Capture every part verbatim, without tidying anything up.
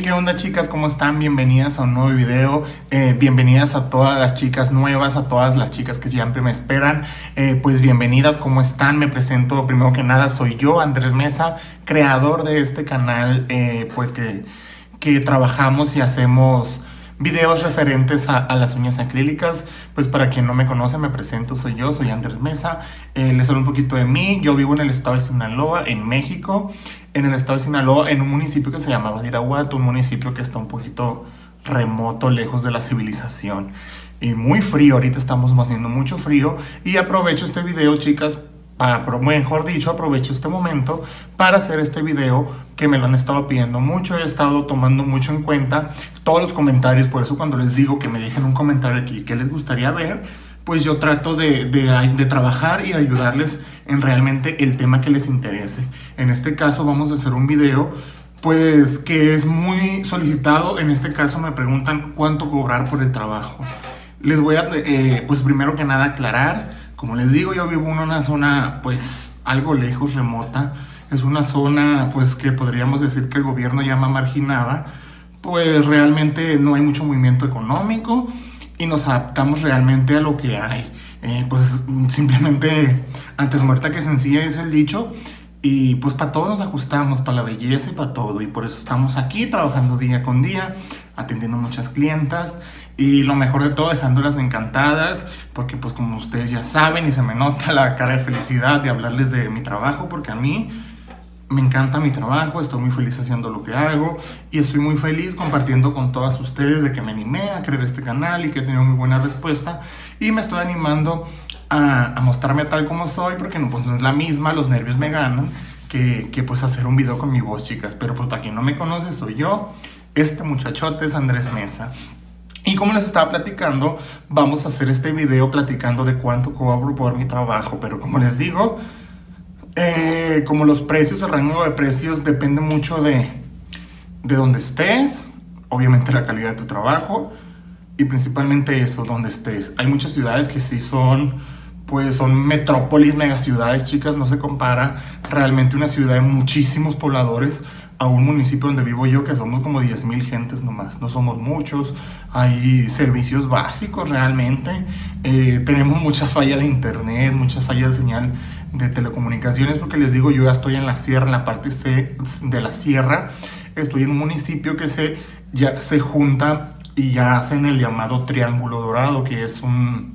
Hey, ¿qué onda, chicas? ¿Cómo están? Bienvenidas a un nuevo video. Eh, bienvenidas a todas las chicas nuevas, a todas las chicas que siempre me esperan. Eh, pues bienvenidas, ¿cómo están? Me presento, primero que nada, soy yo, Andrés Mesa, creador de este canal, eh, pues que, que trabajamos y hacemos videos referentes a, a las uñas acrílicas. Pues para quien no me conoce, me presento, soy yo, soy Andrés Mesa. Eh, les hablo un poquito de mí. Yo vivo en el estado de Sinaloa, en México. En el estado de Sinaloa, en un municipio que se llama Badiraguato, un municipio que está un poquito remoto, lejos de la civilización. Y muy frío, ahorita estamos haciendo mucho frío. Y aprovecho este video, chicas, para, mejor dicho, aprovecho este momento para hacer este video que me lo han estado pidiendo mucho. He estado tomando mucho en cuenta todos los comentarios, por eso cuando les digo que me dejen un comentario aquí que les gustaría ver, pues yo trato de, de, de trabajar y ayudarles en realmente el tema que les interese. En este caso vamos a hacer un video pues que es muy solicitado. En este caso me preguntan cuánto cobrar por el trabajo. Les voy a, eh, pues primero que nada aclarar, como les digo, yo vivo en una zona pues algo lejos, remota. Es una zona pues que podríamos decir que el gobierno llama marginada. Pues realmente no hay mucho movimiento económico y nos adaptamos realmente a lo que hay. Eh, pues simplemente antes muerta que sencilla es el dicho. Y pues para todo nos ajustamos, para la belleza y para todo. Y por eso estamos aquí trabajando día con día, atendiendo muchas clientas. Y lo mejor de todo, dejándolas encantadas. Porque pues como ustedes ya saben y se me nota la cara de felicidad de hablarles de mi trabajo. Porque a mí me encanta mi trabajo, estoy muy feliz haciendo lo que hago. Y estoy muy feliz compartiendo con todas ustedes de que me animé a crear este canal y que he tenido muy buena respuesta. Y me estoy animando a, a mostrarme tal como soy, porque no, pues no es la misma, los nervios me ganan, que, que pues hacer un video con mi voz, chicas. Pero pues para quien no me conoce, soy yo, este muchachote es Andrés Mesa. Y como les estaba platicando, vamos a hacer este video platicando de cuánto cobro por mi trabajo. Pero como les digo, eh, como los precios, el rango de precios depende mucho de, de dónde estés, obviamente la calidad de tu trabajo y principalmente eso, donde estés. Hay muchas ciudades que sí son, pues son metrópolis, megaciudades, chicas, no se compara realmente una ciudad de muchísimos pobladores a un municipio donde vivo yo, que somos como diez mil gentes nomás, no somos muchos. Hay servicios básicos realmente, eh, tenemos mucha falla de internet, mucha falla de señal de telecomunicaciones, porque les digo, yo ya estoy en la sierra, en la parte este de la sierra, estoy en un municipio que se, ya se junta y ya hacen el llamado Triángulo Dorado, que es un,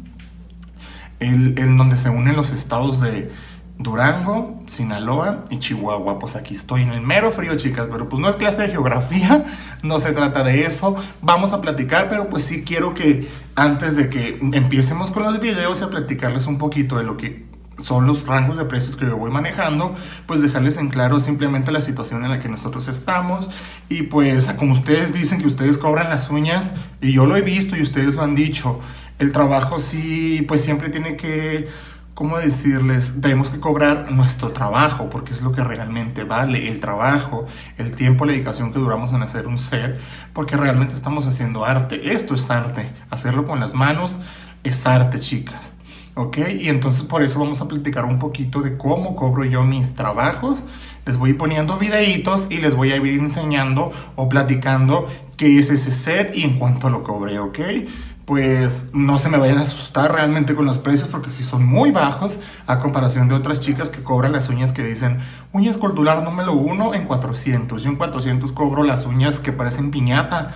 el, el donde se unen los estados de Durango, Sinaloa y Chihuahua. Pues aquí estoy en el mero frío, chicas, pero pues no es clase de geografía, no se trata de eso. Vamos a platicar, pero pues sí quiero que antes de que empecemos con los videos y a platicarles un poquito de lo que son los rangos de precios que yo voy manejando, pues dejarles en claro simplemente la situación en la que nosotros estamos. Y pues como ustedes dicen que ustedes cobran las uñas, y yo lo he visto y ustedes lo han dicho, el trabajo sí, pues siempre tiene que, ¿cómo decirles? Tenemos que cobrar nuestro trabajo, porque es lo que realmente vale, el trabajo, el tiempo, la dedicación que duramos en hacer un set, porque realmente estamos haciendo arte. Esto es arte, hacerlo con las manos es arte, chicas. ¿Ok? Y entonces por eso vamos a platicar un poquito de cómo cobro yo mis trabajos. Les voy poniendo videitos y les voy a ir enseñando o platicando qué es ese set y en cuánto lo cobré, ¿ok? Pues no se me vayan a asustar realmente con los precios, porque sí son muy bajos a comparación de otras chicas que cobran las uñas que dicen uña escultural número uno en cuatrocientos. Yo en cuatrocientos cobro las uñas que parecen piñata.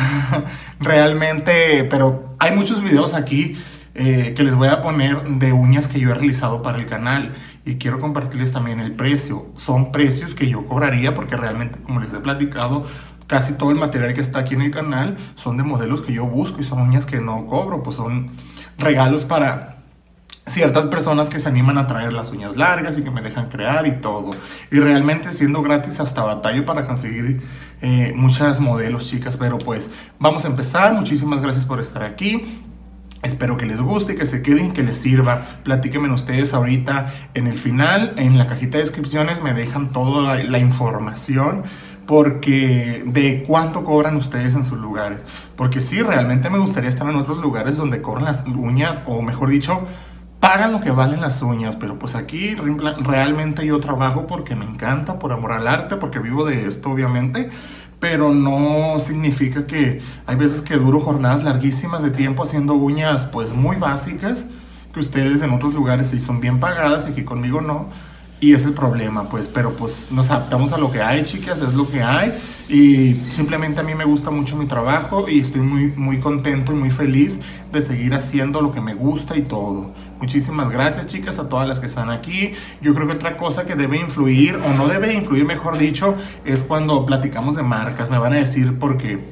Realmente, pero hay muchos videos aquí Eh, que les voy a poner de uñas que yo he realizado para el canal y quiero compartirles también el precio. Son precios que yo cobraría porque realmente, como les he platicado, casi todo el material que está aquí en el canal son de modelos que yo busco y son uñas que no cobro, pues son regalos para ciertas personas que se animan a traer las uñas largas y que me dejan crear y todo. Y realmente siendo gratis hasta batallo para conseguir eh, muchas modelos, chicas. Pero pues vamos a empezar. Muchísimas gracias por estar aquí. Espero que les guste, que se queden, que les sirva. Platíquenme ustedes ahorita en el final, en la cajita de descripciones me dejan toda la, la información porque de cuánto cobran ustedes en sus lugares. Porque sí, realmente me gustaría estar en otros lugares donde cobran las uñas, o mejor dicho, pagan lo que valen las uñas. Pero pues aquí realmente yo trabajo porque me encanta, por amor al arte, porque vivo de esto obviamente. pero no significa que hay veces que duro jornadas larguísimas de tiempo haciendo uñas pues muy básicas, que ustedes en otros lugares sí son bien pagadas y aquí conmigo no. Y es el problema, pues, pero pues nos adaptamos a lo que hay, chicas, es lo que hay. Y simplemente a mí me gusta mucho mi trabajo y estoy muy, muy contento y muy feliz de seguir haciendo lo que me gusta y todo. Muchísimas gracias, chicas, a todas las que están aquí. Yo creo que otra cosa que debe influir, o no debe influir, mejor dicho, es cuando platicamos de marcas. Me van a decir por qué.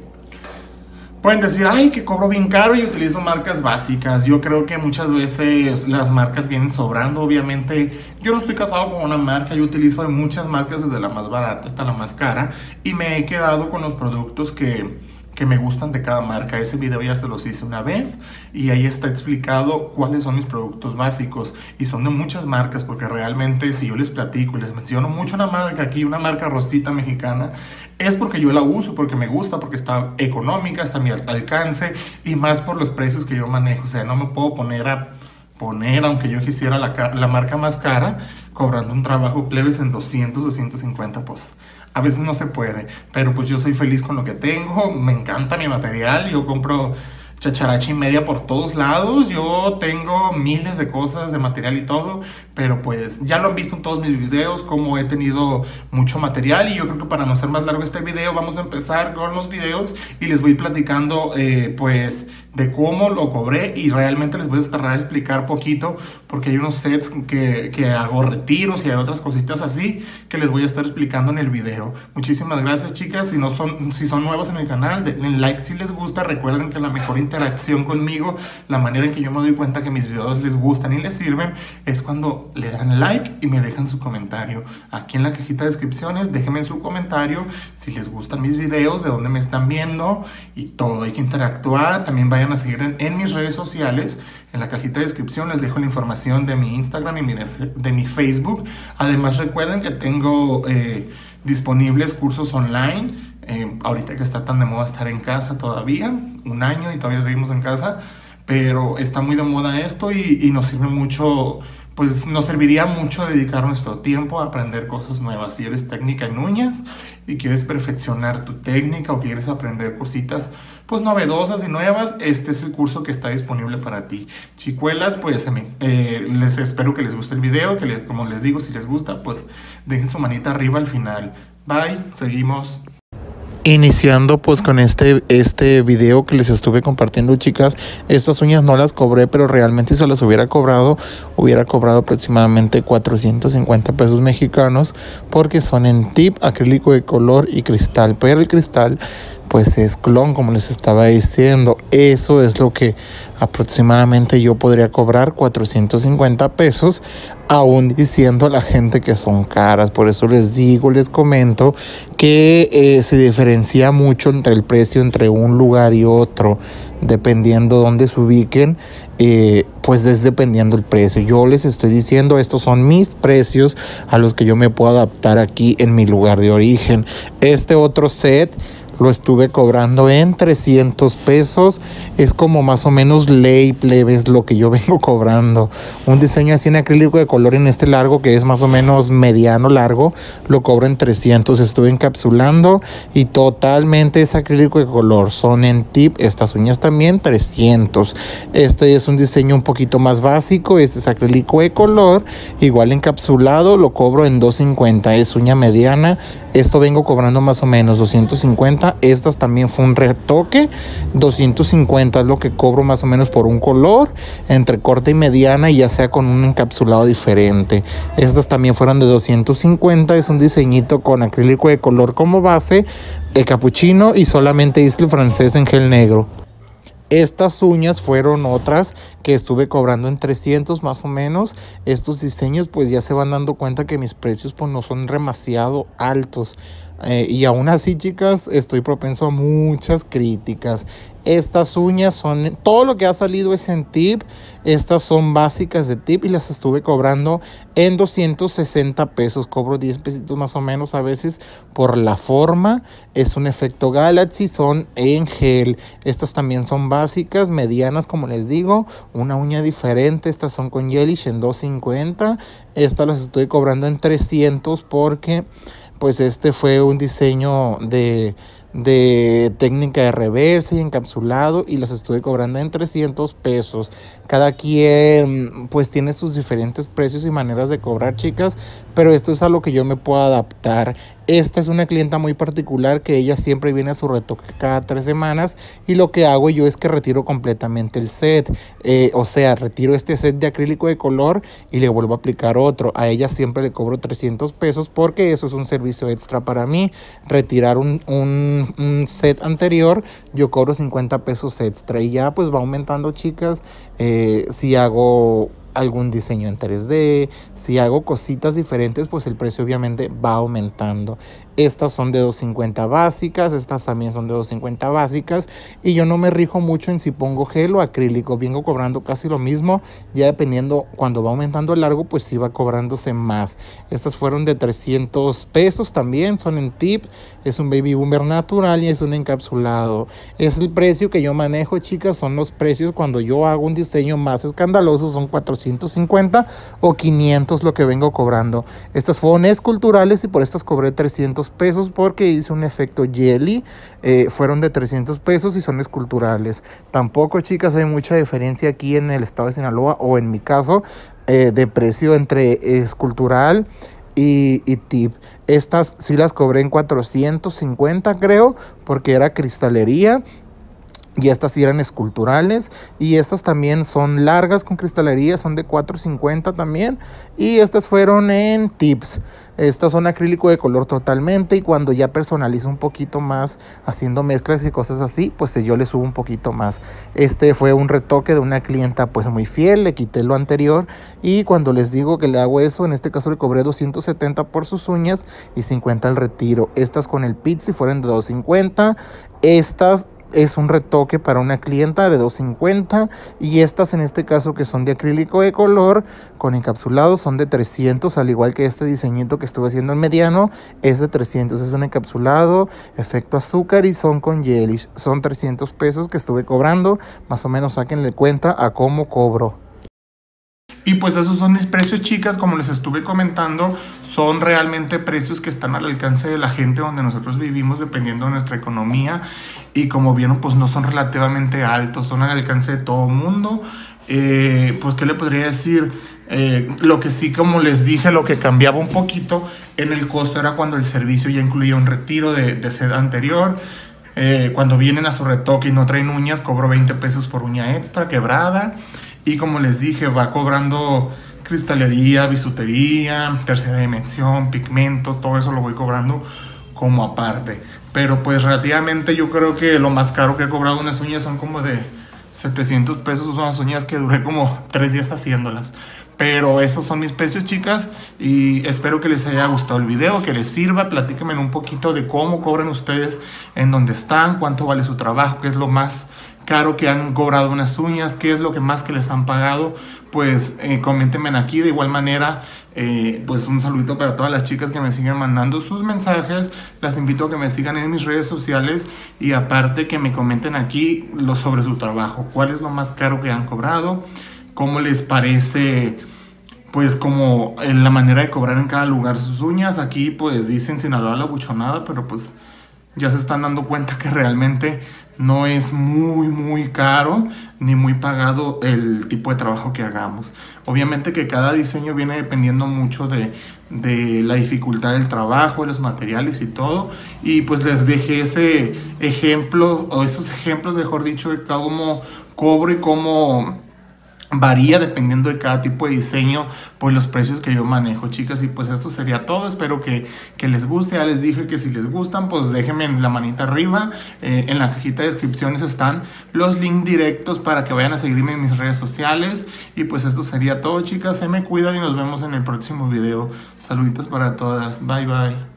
Pueden decir, ay, que cobro bien caro y utilizo marcas básicas. Yo creo que muchas veces las marcas vienen sobrando. Obviamente, yo no estoy casado con una marca. Yo utilizo muchas marcas, desde la más barata hasta la más cara. Y me he quedado con los productos que, que me gustan de cada marca. Ese video ya se los hice una vez. Y ahí está explicado cuáles son mis productos básicos. Y son de muchas marcas, porque realmente si yo les platico y les menciono mucho una marca aquí, una marca rosita mexicana, es porque yo la uso, porque me gusta, porque está económica, está a mi alcance y más por los precios que yo manejo. O sea, no me puedo poner a poner, aunque yo quisiera la, la marca más cara, cobrando un trabajo plebes en doscientos, doscientos cincuenta, pues a veces no se puede. Pero pues yo soy feliz con lo que tengo, me encanta mi material, yo compro chacharacha y media por todos lados. Yo tengo miles de cosas de material y todo, pero pues ya lo han visto en todos mis videos, como he tenido mucho material. Y yo creo que para no hacer más largo este video, vamos a empezar con los videos y les voy platicando eh, pues de cómo lo cobré, y realmente les voy a estar a explicar poquito, porque hay unos sets que, que hago retiros y hay otras cositas así que les voy a estar explicando en el video. Muchísimas gracias, chicas. Si, no son, si son nuevos en el canal, denle like si les gusta. Recuerden que la mejor interacción conmigo, la manera en que yo me doy cuenta que mis videos les gustan y les sirven, es cuando le dan like y me dejan su comentario. Aquí en la cajita de descripciones, déjenme su comentario si les gustan mis videos, de dónde me están viendo y todo. Hay que interactuar. También vayan a seguir en, en mis redes sociales. En la cajita de descripción les dejo la información de mi Instagram y mi de, de mi Facebook. Además, recuerden que tengo eh, disponibles cursos online. Eh, ahorita que está tan de moda estar en casa todavía, un año y todavía seguimos en casa, pero está muy de moda esto y, y nos sirve mucho, pues nos serviría mucho dedicar nuestro tiempo a aprender cosas nuevas. Si eres técnica en uñas y quieres perfeccionar tu técnica o quieres aprender cositas pues novedosas y nuevas, este es el curso que está disponible para ti. Chicuelas, pues eh, les espero que les guste el video, que les, como les digo, si les gusta, pues dejen su manita arriba al final. Bye, seguimos. Iniciando pues con este, este video que les estuve compartiendo, chicas. Estas uñas no las cobré, pero realmente si se las hubiera cobrado, hubiera cobrado aproximadamente cuatrocientos cincuenta pesos mexicanos, porque son en tip, acrílico de color y cristal. Pero el cristal pues es clon, como les estaba diciendo. Eso es lo que aproximadamente yo podría cobrar, cuatrocientos cincuenta pesos, aún diciendo a la gente que son caras. Por eso les digo, les comento que eh, se diferencia mucho entre el precio entre un lugar y otro, dependiendo dónde se ubiquen. Eh, pues es dependiendo el precio. Yo les estoy diciendo, estos son mis precios a los que yo me puedo adaptar aquí en mi lugar de origen. Este otro set lo estuve cobrando en trescientos pesos. Es como más o menos ley, plebes, lo que yo vengo cobrando. Un diseño así en acrílico de color en este largo, que es más o menos mediano largo, lo cobro en trescientos. Estuve encapsulando y totalmente es acrílico de color. Son en tip. Estas uñas también trescientos. Este es un diseño un poquito más básico. Este es acrílico de color, igual encapsulado, lo cobro en doscientos cincuenta. Es uña mediana. Esto vengo cobrando más o menos doscientos cincuenta. Estas también fue un retoque. doscientos cincuenta es lo que cobro más o menos por un color, entre corta y mediana, y ya sea con un encapsulado diferente. Estas también fueron de doscientos cincuenta. Es un diseñito con acrílico de color como base, de capuchino y solamente isle francés en gel negro. Estas uñas fueron otras que estuve cobrando en trescientos más o menos. Estos diseños pues ya se van dando cuenta que mis precios pues no son demasiado altos. Eh, y aún así, chicas, estoy propenso a muchas críticas. Estas uñas son, todo lo que ha salido es en tip. Estas son básicas de tip y las estuve cobrando en doscientos sesenta pesos. Cobro diez pesitos más o menos a veces por la forma. Es un efecto Galaxy, son en gel. Estas también son básicas, medianas, como les digo. Una uña diferente. Estas son con Gelish en doscientos cincuenta. Estas las estoy cobrando en trescientos porque pues este fue un diseño de, de técnica de reversa y encapsulado, y las estuve cobrando en trescientos pesos. Cada quien pues tiene sus diferentes precios y maneras de cobrar, chicas, pero esto es a lo que yo me puedo adaptar. Esta es una clienta muy particular que ella siempre viene a su retoque cada tres semanas, y lo que hago yo es que retiro completamente el set, eh, o sea, retiro este set de acrílico de color y le vuelvo a aplicar otro. A ella siempre le cobro trescientos pesos porque eso es un servicio extra para mí. Retirar un, un, un set anterior, yo cobro cincuenta pesos extra, y ya pues va aumentando, chicas. Eh, si hago algún diseño en tres D, si hago cositas diferentes, pues el precio obviamente va aumentando. Estas son de dos cincuenta básicas, estas también son de dos cincuenta básicas, y yo no me rijo mucho en si pongo gel o acrílico. Vengo cobrando casi lo mismo, ya dependiendo, cuando va aumentando el largo, pues sí va cobrándose más. Estas fueron de trescientos pesos también, son en tip, es un baby boomer natural y es un encapsulado. Es el precio que yo manejo, chicas, son los precios cuando yo hago un diseño más escandaloso, son cuatrocientos cincuenta o quinientos lo que vengo cobrando. Estas fueron esculturales y por estas cobré trescientos pesos porque hice un efecto jelly. Eh, fueron de trescientos pesos y son esculturales. Tampoco, chicas, hay mucha diferencia aquí en el estado de Sinaloa, o en mi caso, eh, de precio entre escultural y, y tip. Estas sí las cobré en cuatrocientos cincuenta, creo, porque era cristalería. Y estas sí eran esculturales, y estas también son largas con cristalería, son de cuatro cincuenta también, y estas fueron en tips. Estas son acrílico de color totalmente, y cuando ya personalizo un poquito más haciendo mezclas y cosas así, pues yo le subo un poquito más. Este fue un retoque de una clienta pues muy fiel, le quité lo anterior, y cuando les digo que le hago eso, en este caso le cobré doscientos setenta por sus uñas y cincuenta el retiro. Estas con el Pizzi fueron de doscientos cincuenta, estas es un retoque para una clienta de doscientos cincuenta, y estas en este caso, que son de acrílico de color con encapsulado, son de trescientos, al igual que este diseñito que estuve haciendo en mediano es de trescientos. Es un encapsulado efecto azúcar y son con jelly. Son trescientos pesos que estuve cobrando, más o menos sáquenle cuenta a cómo cobro. Y pues esos son mis precios, chicas. Como les estuve comentando, son realmente precios que están al alcance de la gente donde nosotros vivimos, dependiendo de nuestra economía. Y como vieron, pues no son relativamente altos, son al alcance de todo el mundo. Eh, pues, ¿qué le podría decir? Eh, lo que sí, como les dije, lo que cambiaba un poquito en el costo era cuando el servicio ya incluía un retiro de, de sed anterior. Eh, cuando vienen a su retoque y no traen uñas, cobro veinte pesos por uña extra quebrada. Y como les dije, va cobrando cristalería, bisutería, tercera dimensión, pigmentos, todo eso lo voy cobrando como aparte. Pero pues relativamente yo creo que lo más caro que he cobrado unas uñas son como de setecientos pesos. Son unas uñas que duré como tres días haciéndolas. Pero esos son mis precios, chicas, y espero que les haya gustado el video, que les sirva. Platíquenme un poquito de cómo cobran ustedes, en dónde están, cuánto vale su trabajo, qué es lo más caro que han cobrado unas uñas, qué es lo que más que les han pagado. Pues eh, coméntenme aquí. De igual manera, eh, pues un saludito para todas las chicas que me siguen mandando sus mensajes. Las invito a que me sigan en mis redes sociales, y aparte que me comenten aquí lo sobre su trabajo, cuál es lo más caro que han cobrado, cómo les parece, pues como en la manera de cobrar en cada lugar sus uñas. Aquí pues dicen Sinaloa la buchonada, pero pues ya se están dando cuenta que realmente no es muy muy caro ni muy pagado el tipo de trabajo que hagamos. Obviamente que cada diseño viene dependiendo mucho de, de la dificultad del trabajo, de los materiales y todo. Y pues les dejé ese ejemplo, o esos ejemplos mejor dicho, de cómo cobro y cómo varía dependiendo de cada tipo de diseño, pues los precios que yo manejo, chicas. Y pues esto sería todo. Espero que, que les guste. Ya les dije que si les gustan, pues déjenme la manita arriba. Eh, en la cajita de descripciones están los links directos para que vayan a seguirme en mis redes sociales. Y pues esto sería todo, chicas. Se me cuidan y nos vemos en el próximo video. Saluditos para todas. Bye, bye.